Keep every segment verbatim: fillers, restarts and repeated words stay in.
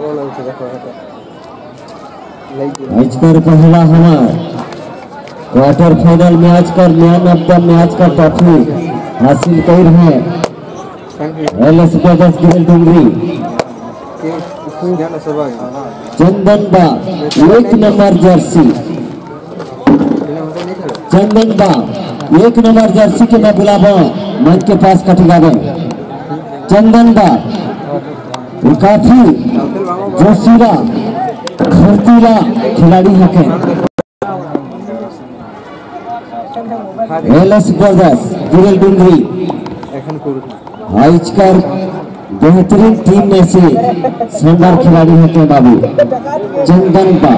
आज कर पहला हमार क्वार्टर फाइनल मैच कर मैन ऑफ द मैच का ट्रॉफी हासिल कर है एलएस ब्रदर्स गिरल डुंगरी चंदन बा एक नंबर जर्सी चंदन बा एक नंबर जर्सी के मैं बुलावा मन के पास कटगावे चंदन बा काफी जोशीला फुर्तीला खिलाड़ी है एलएस ब्रदर्स गिरल डुंगरी आज कर बेहतरीन टीम में से शानदार खिलाड़ी होते बाबू चंदन बा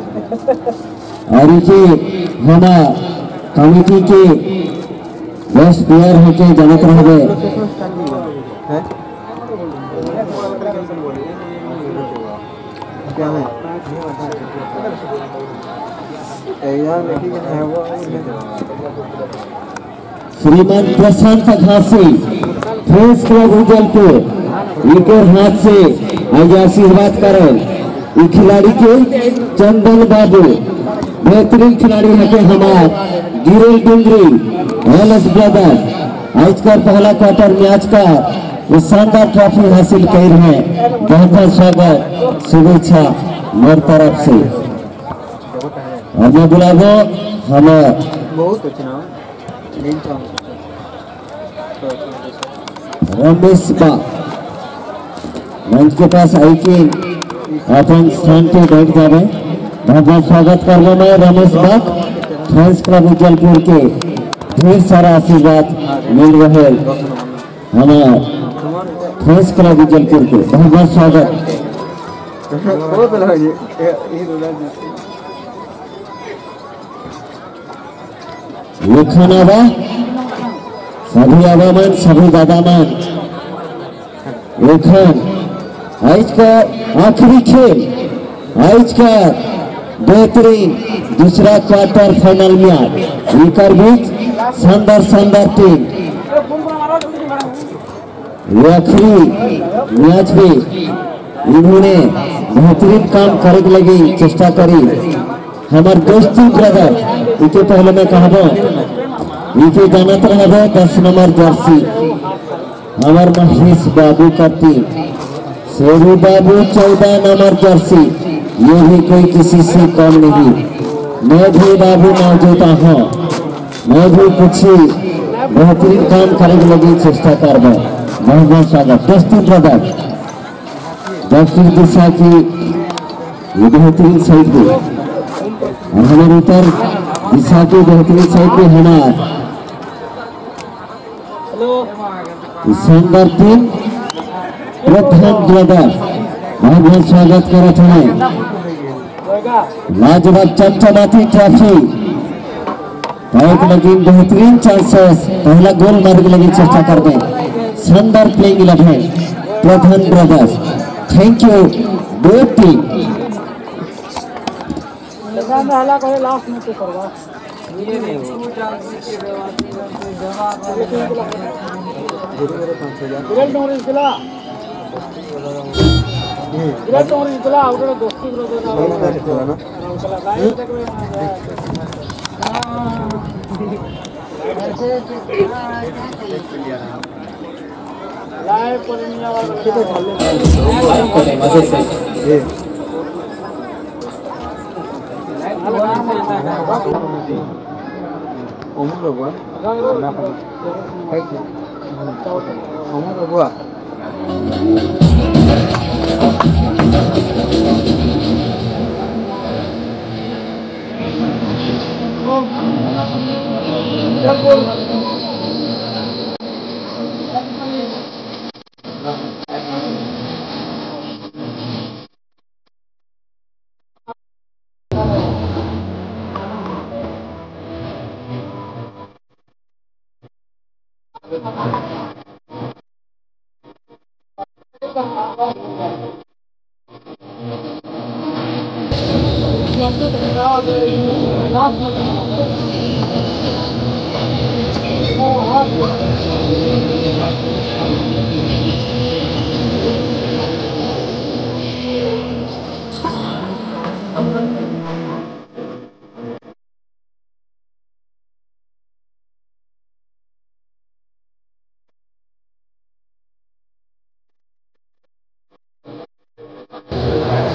और ये हमारा कमिटी के बेस्ट प्लेयर होके जानत रहे श्रीमान प्रशांत घासी फ्रेंड्स क्लब उजलपुर इनके हाथ से आज आशीर्वाद करें खिलाड़ी के चंदन बाबू बेहतरीन खिलाड़ी है के हमार गिरल डुंगरी एलएस ब्रदर्स आज का पहला क्वार्टर मैच का वो शानदार ट्रॉफी हासिल कर रहे हैं। बहुत बहुत स्वागत शुभेच्छा मेरी तरफ से और मैं बुलावो हम रमेश बा मंच के पास आई के अपन स्थान पे बैठ जावे। बहुत बहुत स्वागत करना मैं रमेश बा फ्रेंड्स क्लब उजलपुर के ढेर सारा आशीर्वाद मिल रहे हमारे फ्रेंड्स क्लब उजलपुर के बहुत बहुत स्वागत। ये खाना बा सभी आवामान सभी दादामान एखन आज का आखिरी खेल आज का बेहतरीन दूसरा क्वार्टर फाइनल मैच इनकर बीच शानदार शानदार टीम ये आखिरी मैच में इन्होंने बेहतरीन काम करने लगी चेष्टा करी हमारे दोस्ती ब्रदर इनके पहले में कहा इनके जानत रहे दस नंबर जर्सी हमार महेश बाबू का टीम शेरू बाबू चौदह नंबर जर्सी ये भी कोई किसी से कम नहीं। मैं भी बाबू मौजूद हूँ मैं भी कुछ बेहतरीन काम करने लगी चेष्टा कर बहुत बहुत स्वागत दोस्ती ब्रदर दक्षिण दिशा की ये बेहतरीन साइड पे और हमारे उत्तर दिशा की बेहतरीन साइड पे हमारा शानदार टीम प्रधान ब्रदर बहुत बहुत स्वागत करते हैं। लाजवाब चमचमाती ट्रॉफी एक लगी बेहतरीन चांसेस पहला गोल मारने लगी चेष्टा कर दे शानदार playing eleven Pradhan brothers thank you both team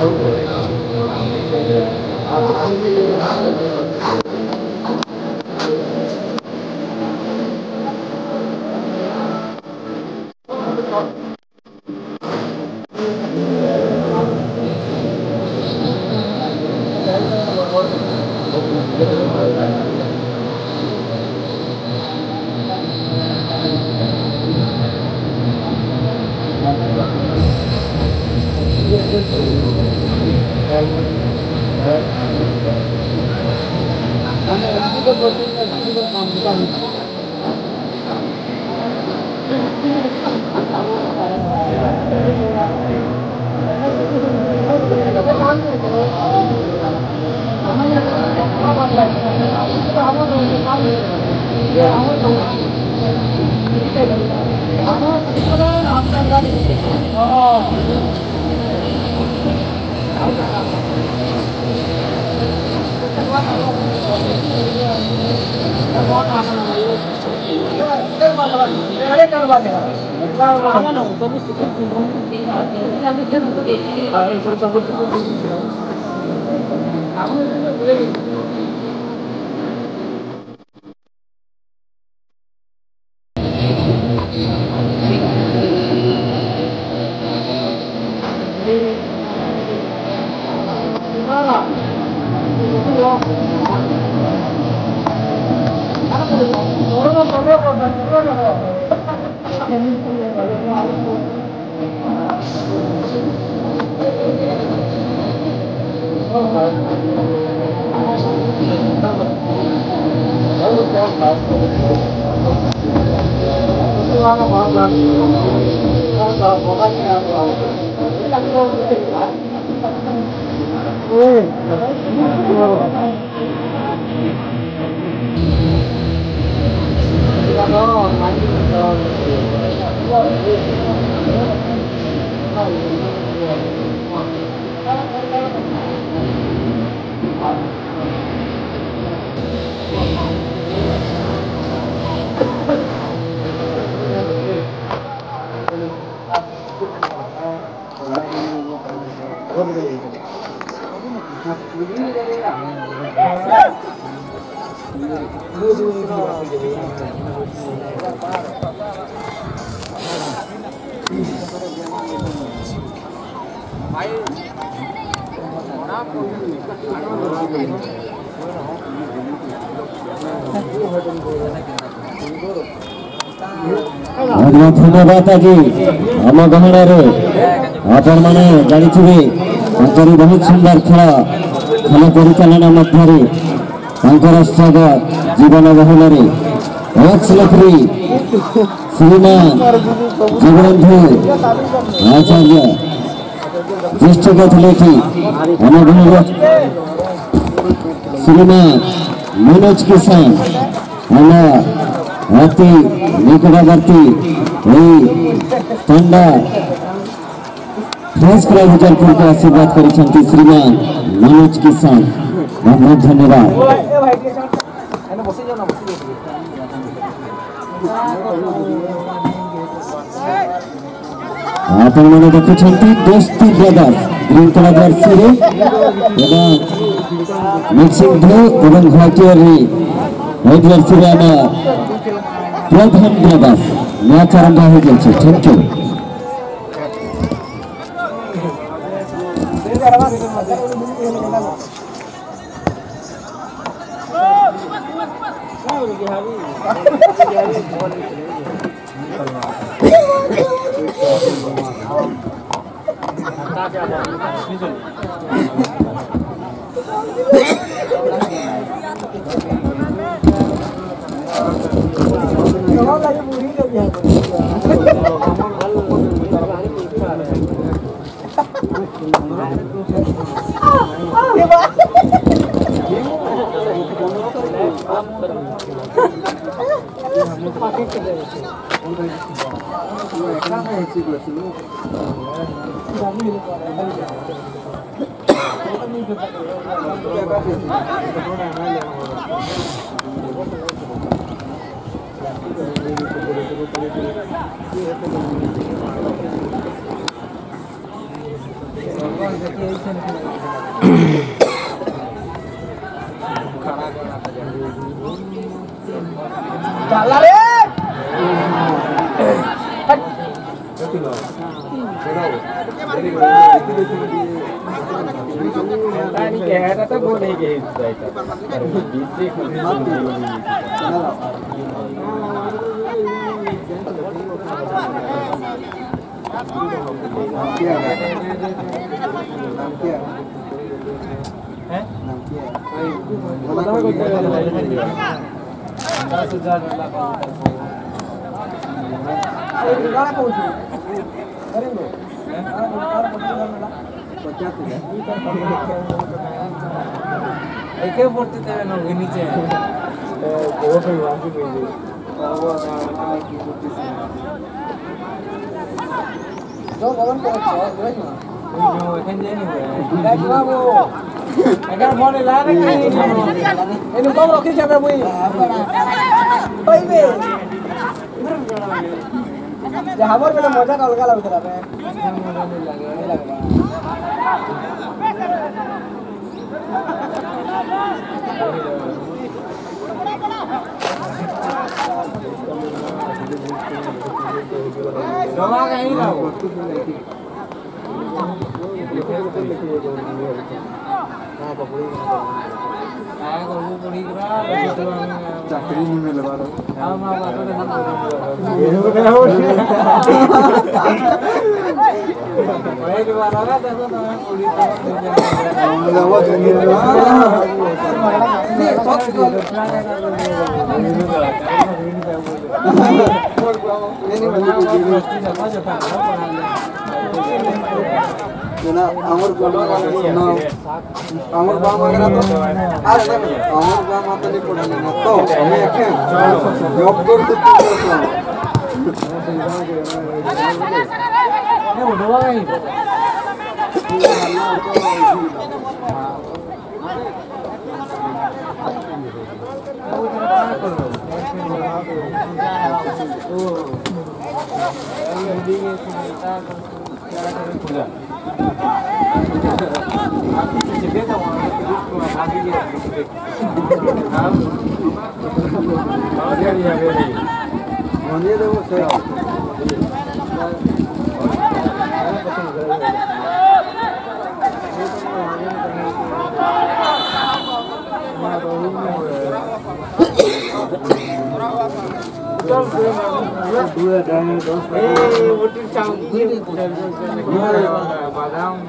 धन्यवाद आज आम गहणार आपण मैंने जानी बहुत सुंदर खेल खेल परिचालना मध्य स्वागत जीवन बहुल श्रीमान जीवबंधु आचार्य ज्येष्ठ अतिथि आम श्रीमान मनोज किसान अति निकटवर्ती पंडा फ्रेंच क्लब जयपुर को आशीर्वाद कर श्रीमान मनोज किसान बहुत बहुत धन्यवाद। आपण मैंने देखुं Dosti brothers green colour jersey mixing blue और व्हाइट जर्सी आम प्रधान ब्रदर्स मैच आरंभ हो जाए। Thank you. डाला रे नहीं कह रहा था वो नहीं कह एके पड़ते थे ना नीचे बहुत ही वांगी मिली जो भवन को जो एखन जे नहीं हुआ लाइक बाबू अगर फोन ला रे एनु कब रखी छबे मुई ओइबे जे हमर बेले मजा का अलगा लागत रे मजा नहीं लागे नहीं लागबा जमा कहीं ना हो हां पकड़ी हां को वो पड़ी करा चाकरी में लगा लो हां मां बात तो ये हो भाई दोबारा ना देखो ना पूरी तरह वो दुनिया ना अमर गाँव ना अमर गाँव वगैरह तो अरे ना अमर गाँव माता नहीं पढ़ा लेना तो हमें क्या जॉब कर तो ये वो दवा नहीं बादाम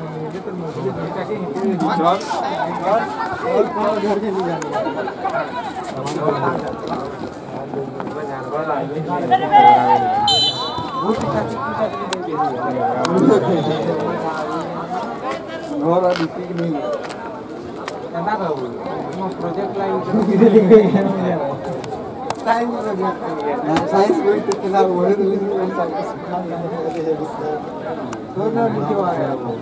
प्रोजेक्ट लाइन साइंस साइंस में कितना वो है तो साइंस तो ना नीचे आ गया वो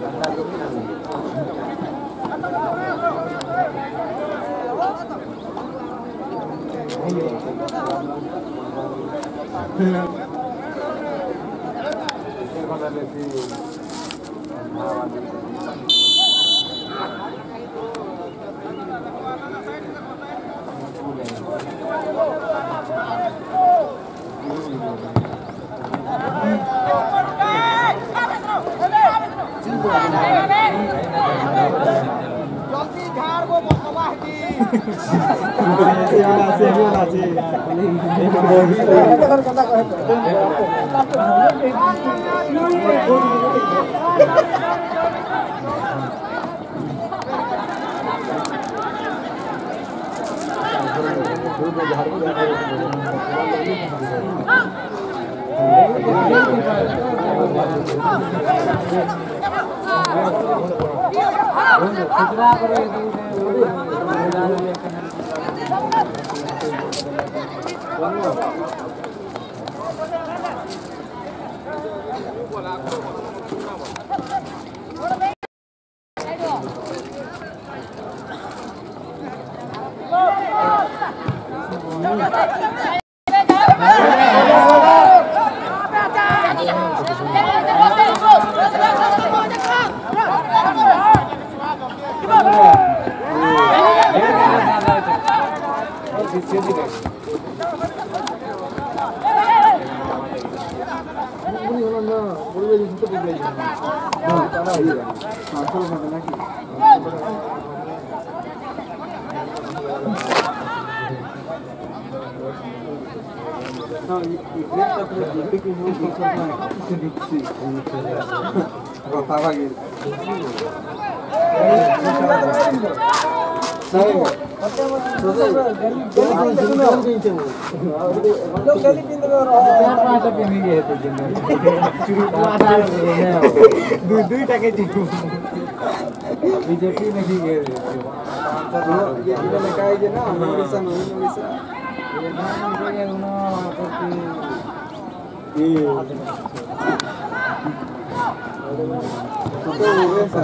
जल्दी झाड़ को बकवा की सेवा सेवा जी कथा कहे सीधी रहे बुरी होना ना बुरी वाली जितने भी गई हां चला ही है हां चलो मैं ना की हां ये ग्रेट अपने जीपी की मूव फीचर में से दिखती वो पावा गई नहीं बीजेपी में भी गए ये लगा है ना उड़ीसा में उड़ीसा ये ना ये तो हो गया सर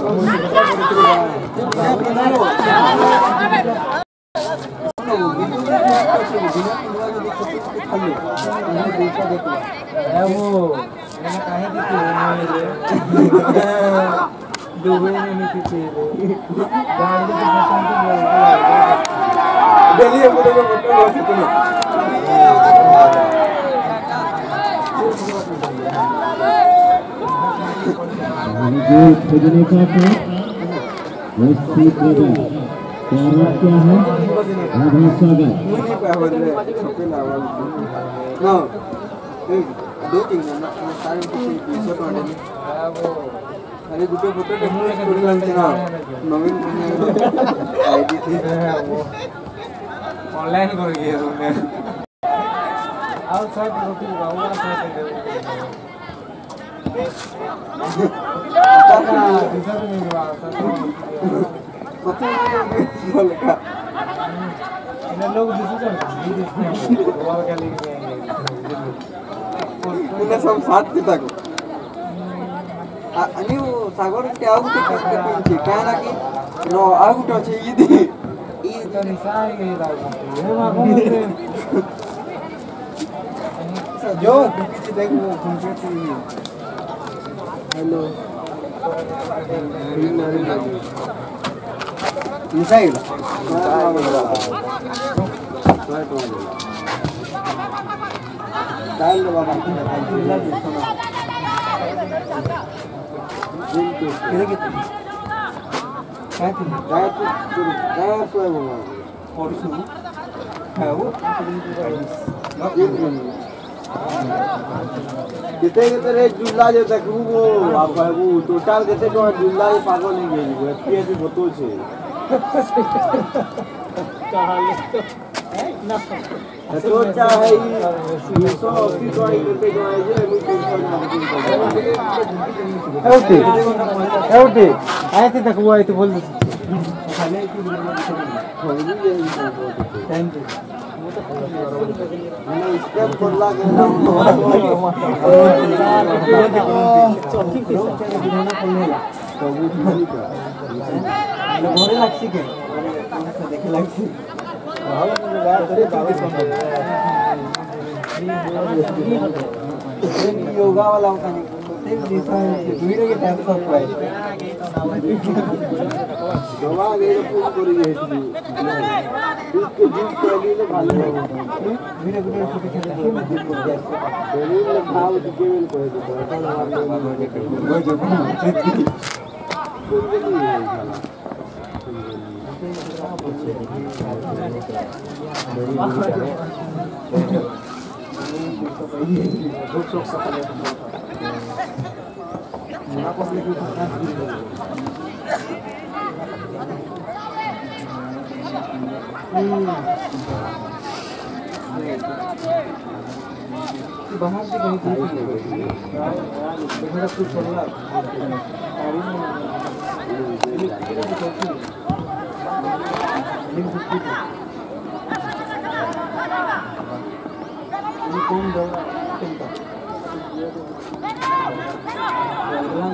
वो मैंने कहा कि दुबई में नहीं थी गाड़ी के फंक्शन की दिल्ली में मुझे फोटो लो तुम्हें जो खोजने का था वैसी खोजा क्या क्या है आधा स्वागत ना दो तीन ना सारे कुछ फोटो अरे गुटे फोटो टेक्नोलॉजी स्टोरी लाते ना नवीन आईडी थी वो ऑनलाइन कर गए तुमने आउटसाइड रोटी गाऊंगा साथ दे ना दिशा में नहीं हुआ पता नहीं बोल का इन लोग डिसीजन वो क्या लेके उन्हें सब साथ पिता को अनि वो सागर के आगु के पिंची काना की रो आगु तो छे इदी ई तो निसाई गई लागो हे मा को जो पीछे देख वो घूमते थी हेलो निसाई डाल दो बाबा किधर किधर क्या थी गाय तो गाय सोए वो और सुनो है वो कितने कितने रे जुल्ला जो तक वो आप वो टोटल कितने तो जुल्ला ये पागल नहीं गई वो एफपीएस बोतल से कहां है ना तो चाहे ये सौ अस्सी तो आई लेते जो है ये मुझे एवटे एवटे आए थे तक वो आए तो बोल दे खाने की थैंक यू मैंने स्टेप खोला गया चौकी पे दिखाना खोलने तो वो ठीक है गोरे लक्ष्य के देखे लक्ष्य हां मुझे बात करे बाईस योगा वाला होता नहीं एक दिशा है वीडियो के टाइम पर है दवा ले पूरी करी है इसके जीव के लिए भालो वीडियो वीडियो छोटे छोटे दिल्ली में भाव के मिल को है तो वो जो बाहर से कहीं थी मेरा कुछ चल रहा ini kung daw tinta lang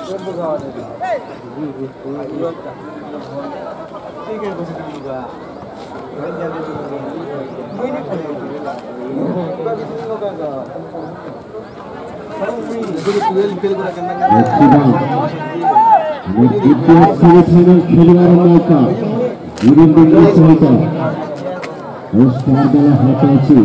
semifinal खेलिबार मौका यूरोप दल सहित स्टार दल हाथ अच्छी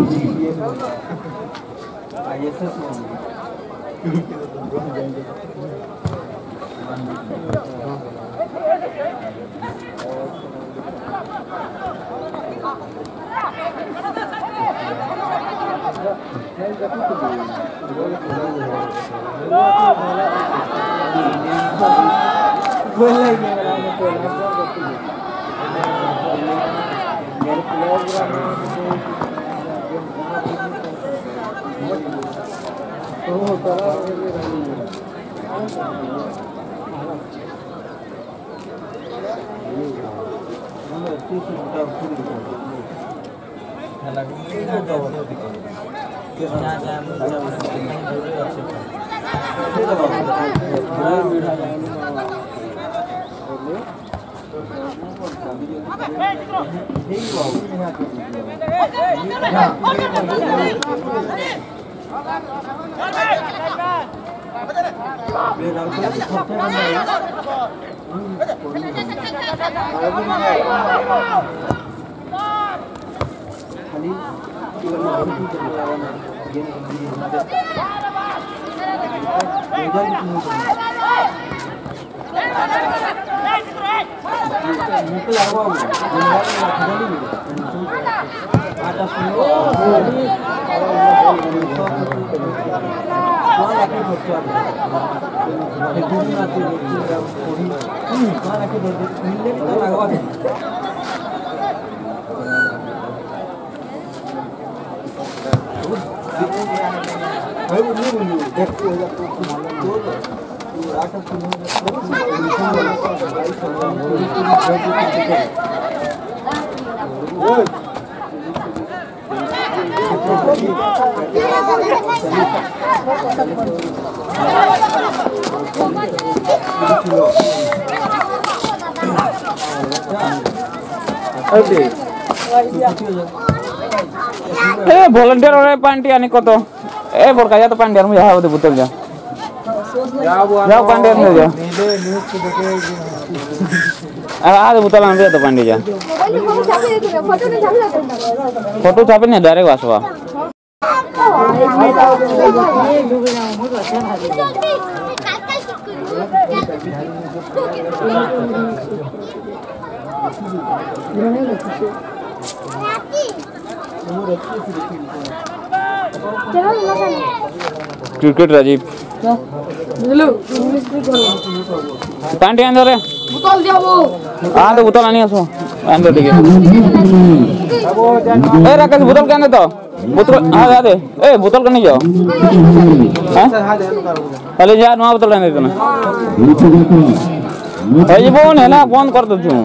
ए volunteer ore panti ani koto eh borka ya to pandiar mu ya hote butel ja ya pandiar mu ja ah ada butel ambe to pandi ja photo छापे नहीं डायरेक्ट वासवा क्रिकेट राजीव पांडे अंदर है बुतल जाओ हां तो बुतल आनी आसो अंदर ठीक है ए राकेश बुतल के अंदर तो बुतल हां जा दे ए बुतल करने जाओ हां चले जा नवा बुतल अंदर तो ना ए बोन है ना फोन कर दो तू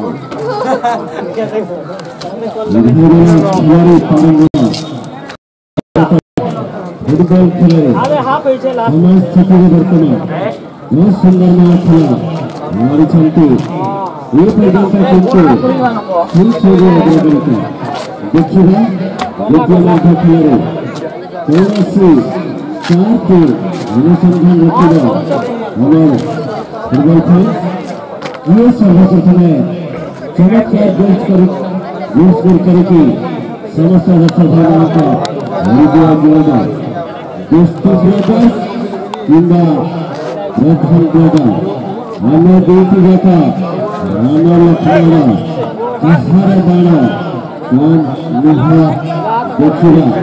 फुटबॉल खेले अरे हां पीछे ला समाज स्थिति वर्तमान बहुत सुंदर मैच खेला हमारी चलती ये पर्यटन का टीम फुल सोगे लगे बिल्कुल देखिए देखिए मैच खेले थोड़ा सी चार के अनुसंधान रखेगा हमारे फुटबॉल फैंस ये सर्वप्रथम चमत्कार गोल्स कर गोल्स गोल करेगी समस्या रक्षा भावना का विजय जोड़ा दोस्तों ब्रदर्स किंदा प्रथम जोड़ा हमें देखी देखा राना लखनऊ कहारे बाणा कौन निहा देखिए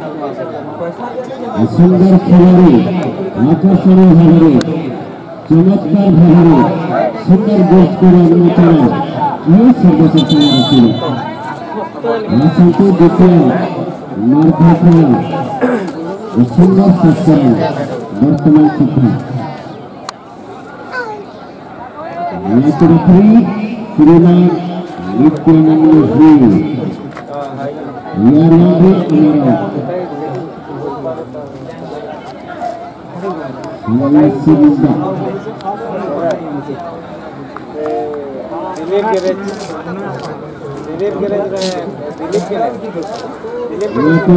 सुंदर खिलाड़ी आकर्षणीय भावरे चमत्कार भावरे सुंदर गोल्स को अनुमोदन ये सर्वप्रथम रखी आसंतो द्वितीय मार्केट सुंदर संस्करण वर्तमान सभा मैच रेफरी श्रीमान नित्यानंद जी याराबे अमरा हमारे सिंदा दिलीप गैरेज दिलीप गैरेज रे दिलीप गैरेज दिलीप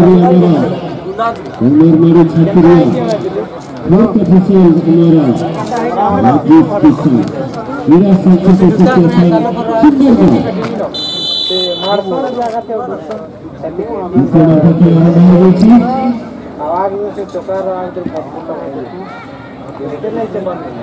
उमर मेरे छात्रियों बहुत ऑफिशियल मेरा राजेश किशन मेरा सबसे सुंदर सुंदर ते मारपुर जगह ते इनसे माता की आवाज थी आवाज में से चोकर आवाज तो पटपटा है इसके नहीं चमन नहीं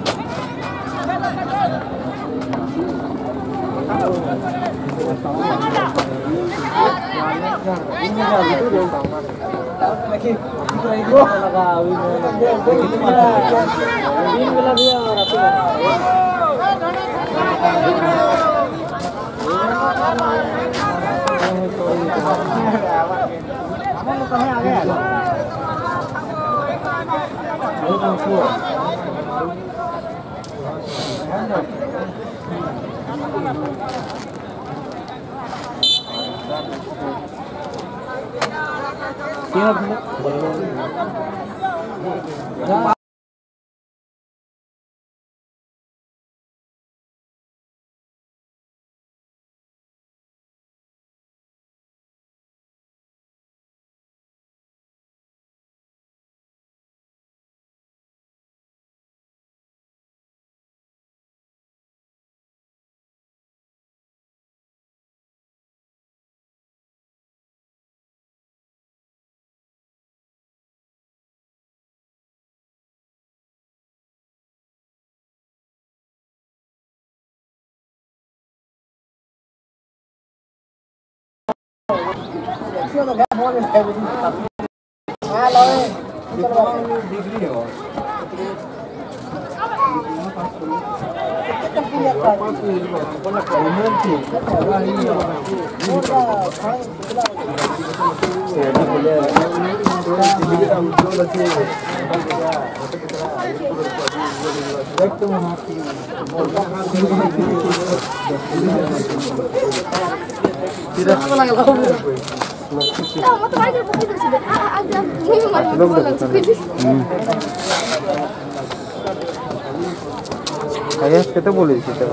Ayah kita boleh kita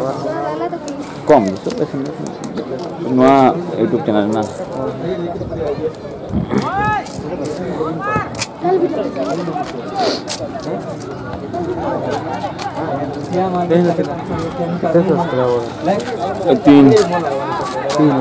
kom itu semua YouTube channel na तीन तीन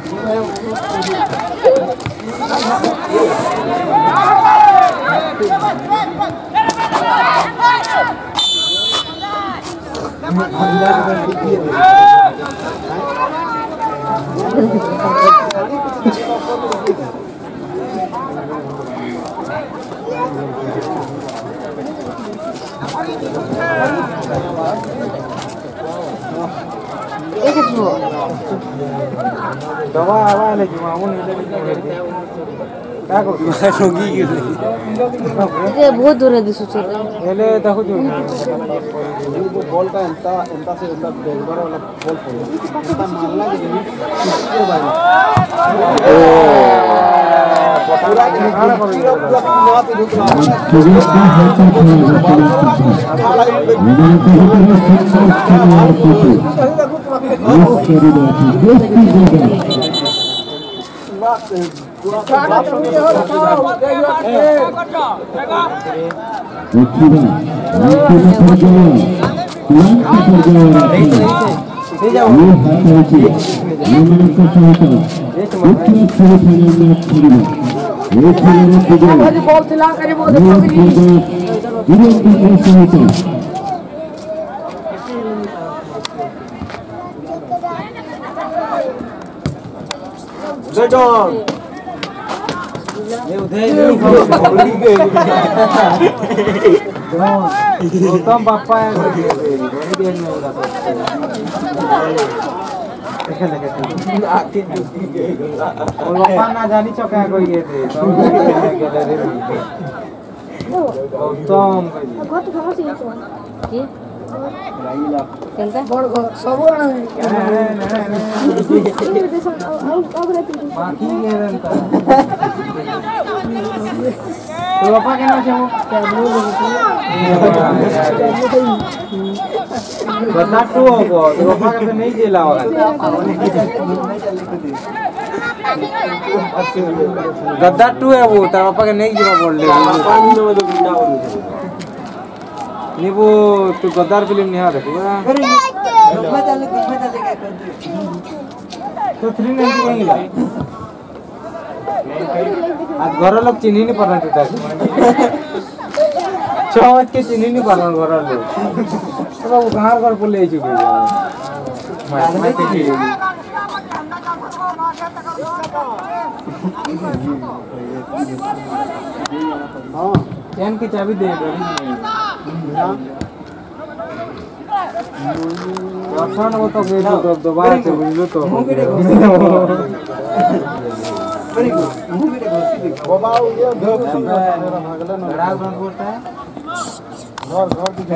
दवा आवा ले जुमाऊ नहीं ले क्या करो रोगी के ये बहुत दूर है दिसु से पहले देखो जो वो बॉल का इंता इंता से इंता बेलबर वाला बॉल पड़े इंता मारला के इसको भाई ओ पूरा खाना कर पूरा पूरा पे रुक रहा गौतम बापा ना जानी चौका कोई ये थे गौतम केनता सब बाकी तो बापा के नाम से बता तू होगो तो बापा के नहीं जेला होगा गद्दा टू है वो तेरा पापा के नहीं जीवा बोल ले नहीं वो तू गद्दार फिल्म नहीं आ देखो तो थ्री नाइनटी नहीं ला आज घर लोग चिन्ह नहीं पड़ना टूटा चौथ के चिन्ह नहीं पड़ना घर लोग तो वो घर घर बोले चुके मैं मैं देखी हाँ चैन की चाबी दे दो अच्छा ना वो तो गए तो दोबारा से बुझलो तो वेरी गुड मूवी रे बाबा ये दो बड़ा ग्राउंड बोलता है घर घर दिखे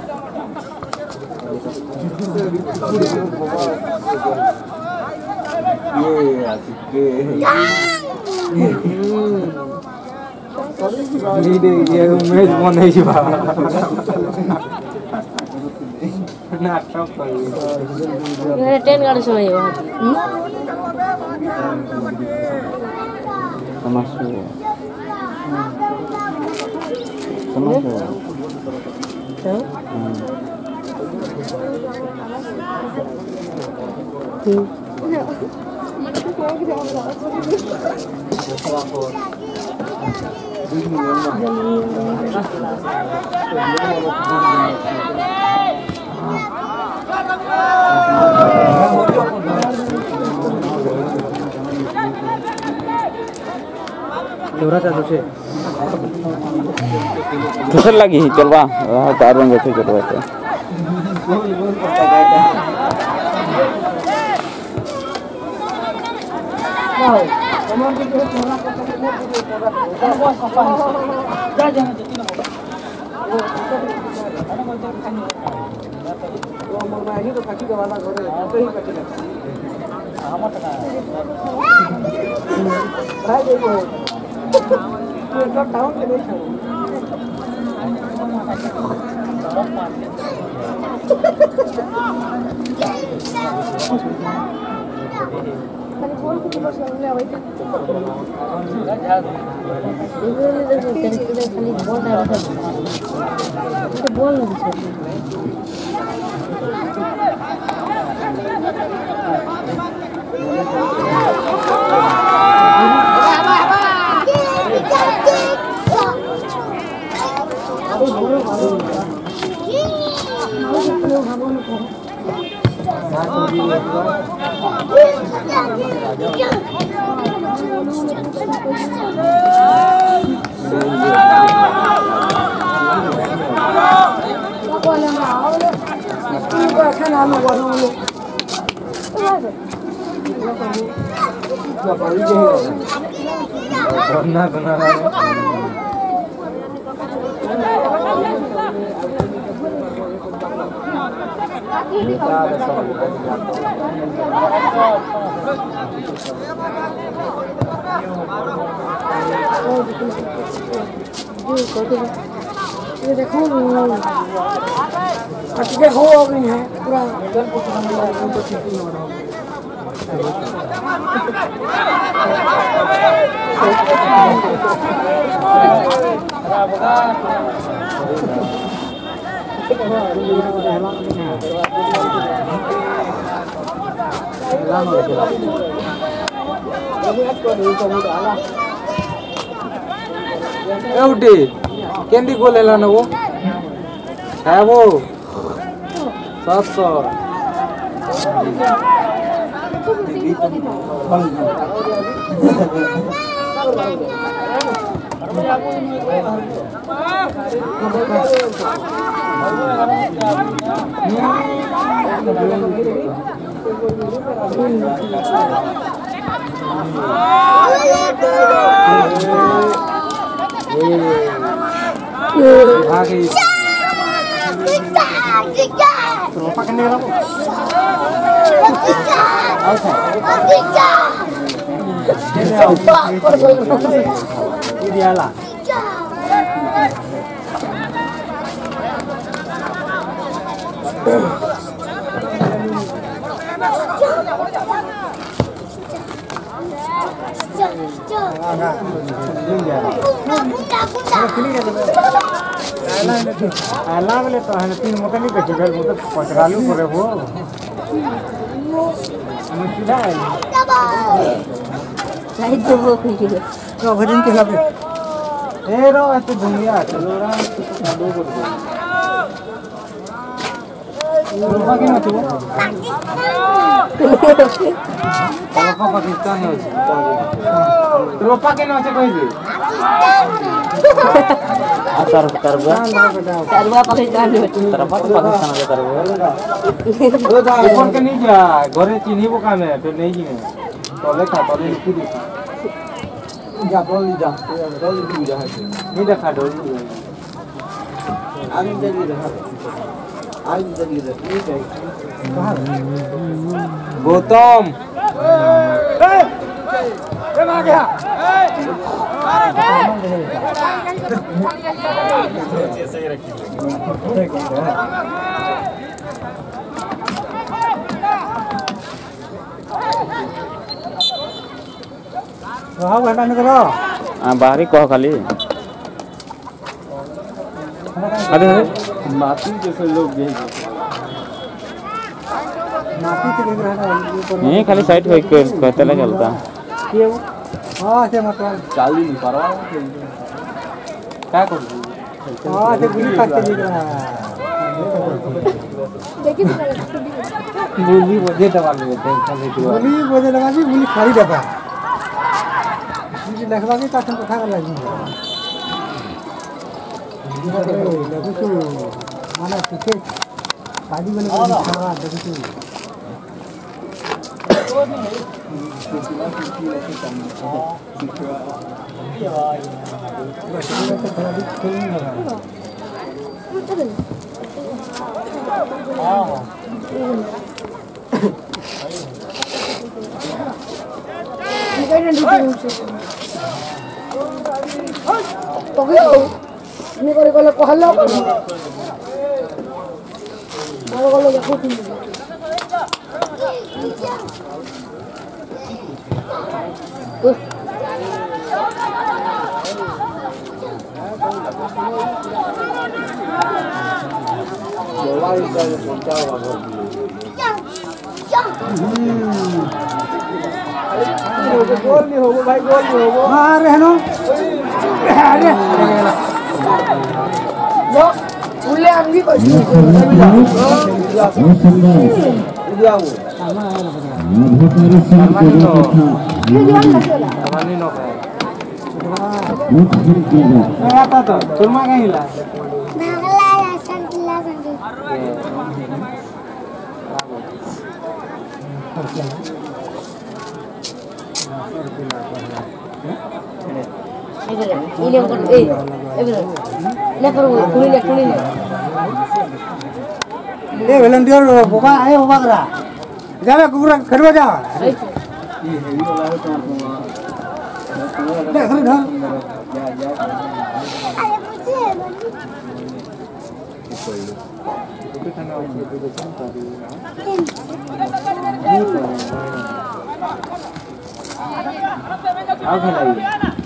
ये आतिके लीडे ये मैच बने छी बा नाटक कर ये टेन गाड़ी सुनाई बात समझो समझो फसल लगी चलवा तार रंग से चलवा बना बना ये देखो अच्छे हो गई है पूरा उठी केंदी गोल है ना वो है वो सात सौ Apa Ideala. Alah boleh tu, hanya tin muka ni kecil, muka pacaralu boleh ho. Sudah. Saya tu boleh juga. Kau berdin ke lagi? Eh, ro itu dunia, kalau orang itu kado berdua. Lupa ke macam tu? Lupa Pakistan ni. Lupa ke macam kau itu? Atar terbuat. Terbuat Pakistan ni. Terbuat Pakistan ada terbuat. Oh, dah. Iphone ke ni je. Gore Chini bukan ni, tu ni je. Tolak tak, tolak itu di. Jah, tolak jah. Tolak itu jah. Ni dah kado ni. Amin jadi dah. Amin jadi dah. Ni dah. Gautam. Hey! Kena gaya. Hey! Wah, benar ni kero. Ah, bahari kau kali. Ada ada. माटी जैसे लोग गए माटी के देख रहा है नहीं खाली साइड होई के कहते ला चलता ये हां से मतलब चाली नहीं परवा क्या कर हां से गुली काट के दिख रहा है देखिए गुली वजह दबा ले गुली वजह लगा दी गुली खाली दबा मुझे लगवा के काटन उठा कर लगी देखो तो माना पीछे शादी वाले को दिखावा देखो तो ini kalau kalau kau halau kan, kalau kalau aku tu, bola itu yang puncak bagus. Gol ni hobo, baik gol ni hobo. Ah, rehno. Ada. Yo, boleh ambil kau sini. Dia aku. Sama ada. Sama ni no. Sama ni no. Eh apa tu? Cuma kau hilang. Nagla ya santi la santi. Ini yang kan, eh, eh benar. Nak perlu, kuning nak kuning. Eh, volunteer, bapa, ayo bapa kera. Jangan kuburan kerja dah. Dah kerja dah. Aku lagi.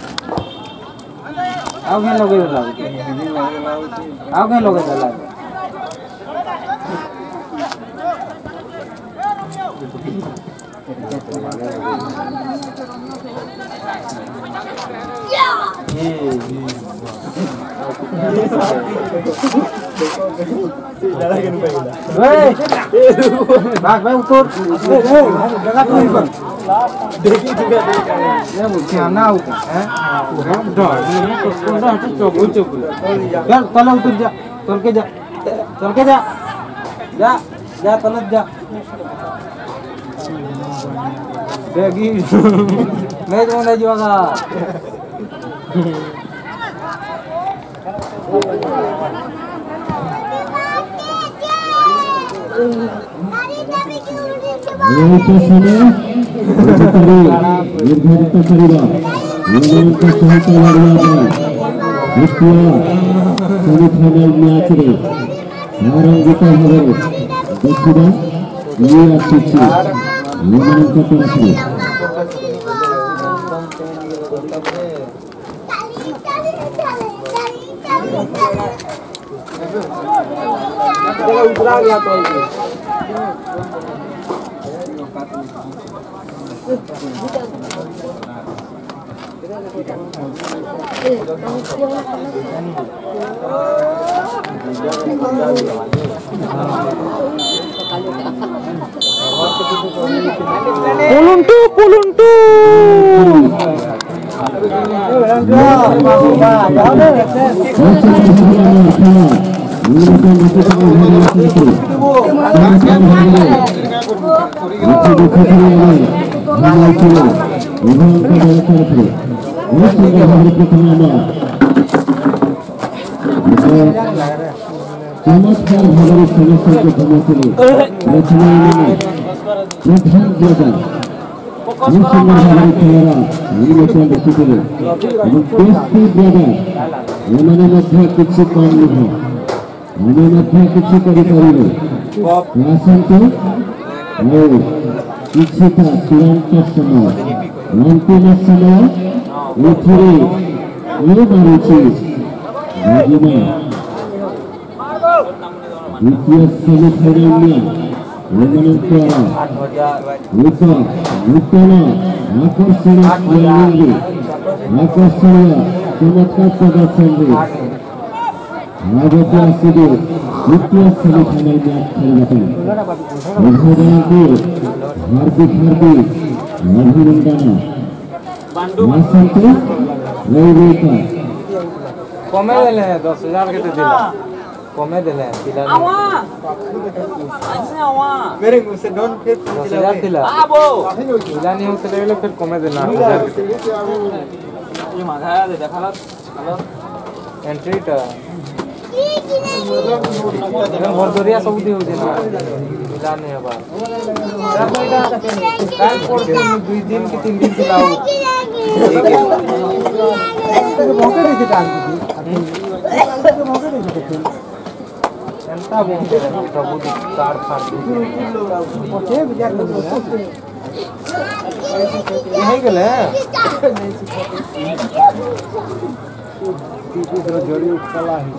Aku yang logo dalam. Aku yang logo dalam. Hei, bak bak utur. Hei, jangan tu ikut. देखी juga ये मुझे आना होगा हैं डर ये कौन सा है चौक चौक चल तले उतर जा चल के जा चल के जा जा जा तले जा देखी मैं तो नहीं जाऊंगा निर्धारित करीब ଏମାନଙ୍କ ସହିତ ଲଢ଼ିବା ପାଇଁ ଦ୍ୱିତୀୟ ସେମିଫାଇନାଲ ମ୍ୟାଚରେ ଆରମ୍ଭିତ ଭାବରେ ଦେଖିବା ଇଏ ଆସୁଛି ଏମାନଙ୍କ ତରଫରୁ। उतरा गया तो Puluntu, puluntu. चमत्कार भाବରେ ସମସ୍ତଙ୍କୁ ଧନ୍ୟବାଦ ପ୍ରଥମେ ପ୍ରଧାନ ଯୋଗା ସୁନ୍ଦର ଭାବରେ ଖେଳର ନିର୍ବାଚନ ଦେଖିଥିଲେ ଏବଂ ଟେଷ୍ଟି ବ୍ରଦର ଏମାନେ ମଧ୍ୟ କିଛି କମ୍ ନୁହଁ, ଆମେ ମଧ୍ୟ କିଛି କରିପାରିବୁ। ଆସନ୍ତୁ ଆଉ କିଛିଟା ଚୂଡ଼ାନ୍ତ ସମୟ ଅନ୍ତିମ ସମୟ ଏଥିରେ ଇଏ ମାରୁଛି ଭାଗିନା ଦ୍ୱିତୀୟ ସେମିଫାଇନାଲ ଏମାନଙ୍କର ଏକ ନୂତନ ଆକର୍ଷଣୀୟ ପ୍ଲାନିଂରେ ଆକର୍ଷଣୀୟ ଚମତ୍କାର ପ୍ରଦର୍ଶନରେ ଆଗକୁ ଆସିବେ ଦ୍ୱିତୀୟ ସେମିଫାଇନାଲ ମ୍ୟାଚ୍ ଖେଳିବା ପାଇଁ। ଉଭୟଙ୍କୁ ହାର୍ଦ୍ଦିକ ହାର୍ଦ୍ଦିକ ଅଭିନନ୍ଦନ। ଆସନ୍ତୁ ରହିବେ कमे देले दस हजार के दिला कमे देले दिला आवा ऐसे आवा मेरे से डोन फिर दस हजार दिला आबो दिला नहीं होते ले फिर कमे देला हजार के ये मागा दे देखाला हेलो एंट्री टा भरदरिया सब दी होजे ना दिला नहीं हबा काल पड़ते दो दिन की तीन दिन दिलाओ ठीक है भोके दे टांग जनता बोलते हैं प्रभु जी कार फाड़ दी पहुंचे विचार कर यही गले दूसरा जोड़ी कला है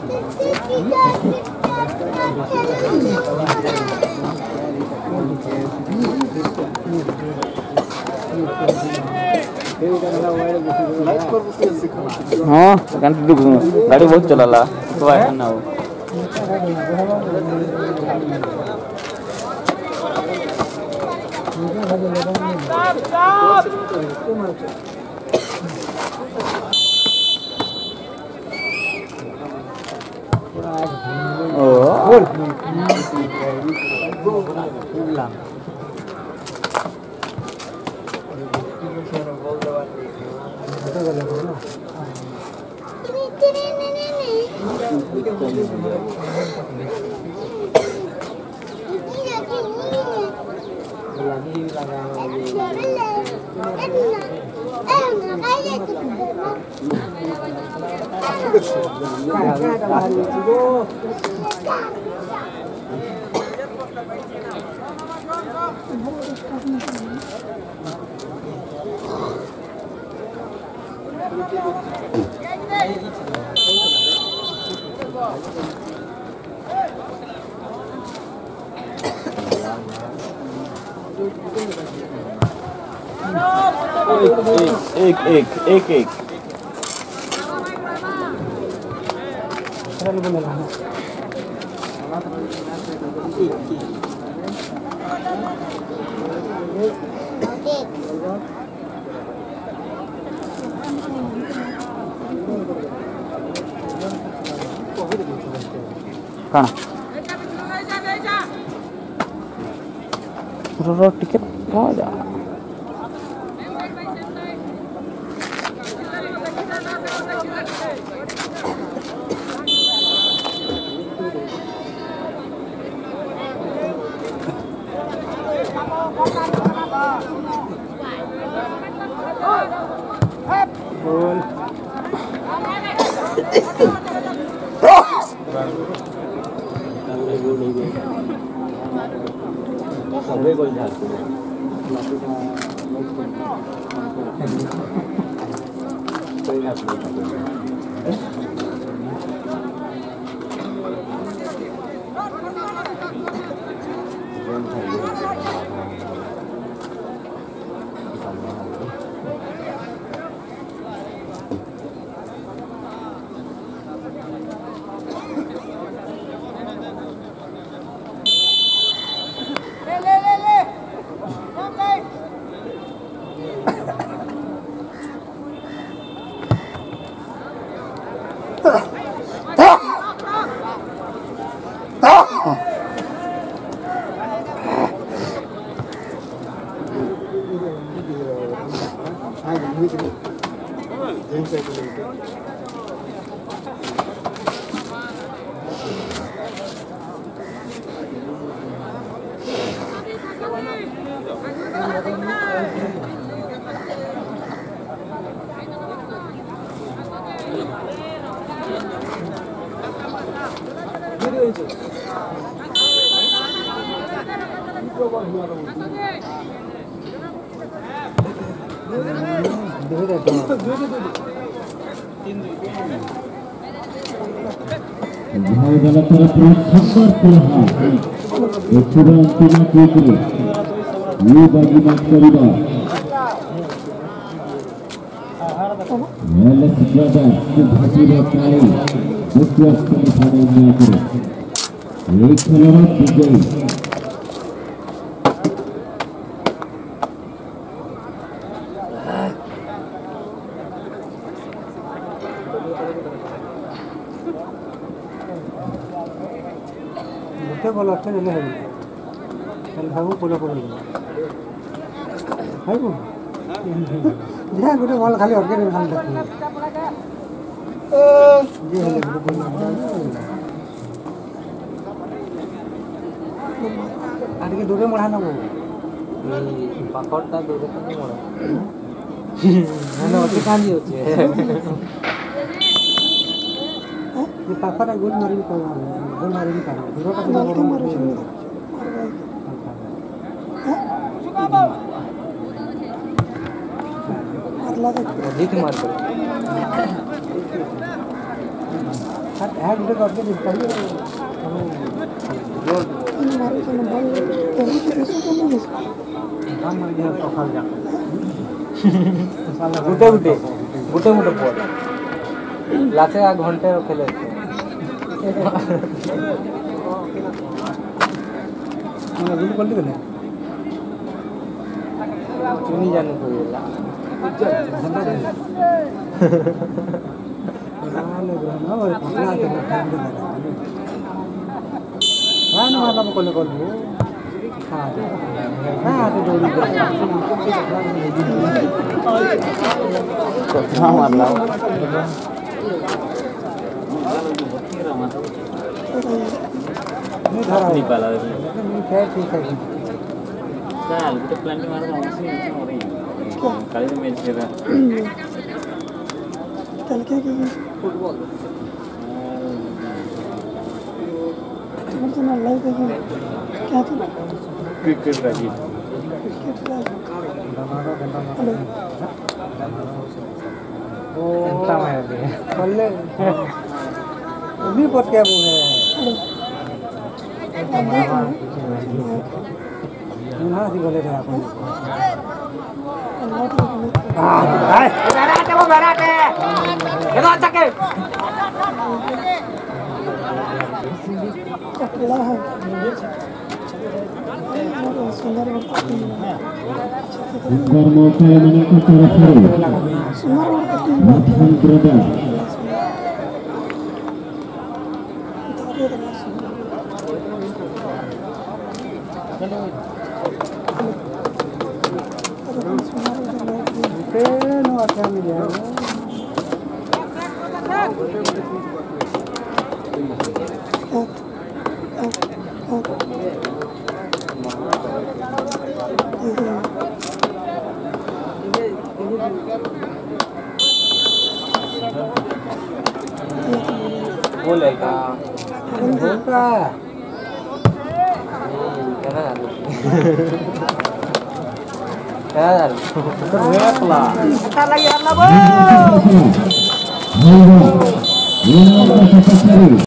हाँ गाड़ी बहुत चला तो आया ना वो एक एक एक एक कौन रो टिकट हो जा सबे गोल झाड़ते भाई वाला तरफ संपर्क रहा एथुरा अंतिम क्रिकेट ये बाजी मैच करिबा एलएस ब्रदर सुभाषी रत्नाई मुख्य सेमीफाइनल मैच एक खेलर विजयी बोलो अच्छा नहीं है कल भागो बोलो बोलो है वो जा गुटे बॉल खाली और के नहीं खाली जी है आगे के दूरे मोड़ा ना वो पाकड़ता दूरे का नहीं मोड़ा मैंने और खाली होती है ये पाकड़ा गोल मारी को गोल मारी का दूर का गोल मारी जीत मार कर हट है गुटे करके दिखता है गोल मारी के बॉल तेरी कैसे करने दे काम मार गया तो खा जा गुटे गुटे गुटे गुटे बॉल लाते आ घंटे खेले मैं गुल कर दिले नहीं जाने को ये ला नाले ग्राम और पकड़ा के टाइम दे हां ना वाला को ले को हां हां तो जोड़ी तो हां मारला नहीं धरा नहीं पाला नहीं क्या ठीक है चल तो प्लान मार रहा हूं सी हो रही कल में मैच खेला कल क्या खेला फुटबॉल मतलब लाइव देखो क्या था क्रिकेट राजी क्रिकेट राजी हेलो ओ घंटा में है कल्ले उन्हीं पर क्या वो है ना सी बोले थे अपन हां बराटे वो बराटे ये तो अच्छा के कपड़ा है सुंदर सुंदर मौका मैंने को तरफ है सुंदर मधुर ब्रदर no अच्छा मिल जाएगा बोलेगा Ini